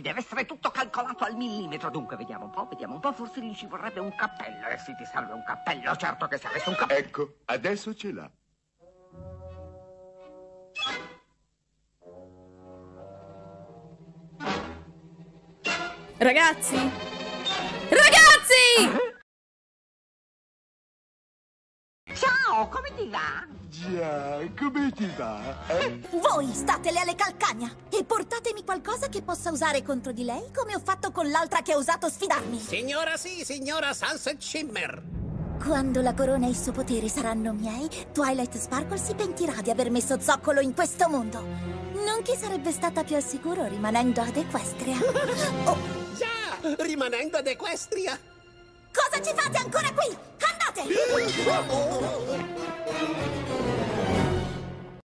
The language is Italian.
Deve essere tutto calcolato al millimetro. Dunque, vediamo un po'. Forse gli ci vorrebbe un cappello. E sì, ti serve un cappello. Certo che serve un cappello. Ecco, adesso ce l'ha. Ragazzi! Ragazzi! Ciao, come ti va? Già, come ti va? Voi statele alle calcagna e portatemi qualcosa che possa usare contro di lei, come ho fatto con l'altra che ha osato sfidarmi. Signora sì, signora Sunset Shimmer. Quando la corona e i suoi poteri saranno miei, Twilight Sparkle si pentirà di aver messo zoccolo in questo mondo. Non che sarebbe stata più al sicuro rimanendo ad Equestria. Oh, Già, rimanendo ad Equestria. cosa ci fate ancora qui? Andate!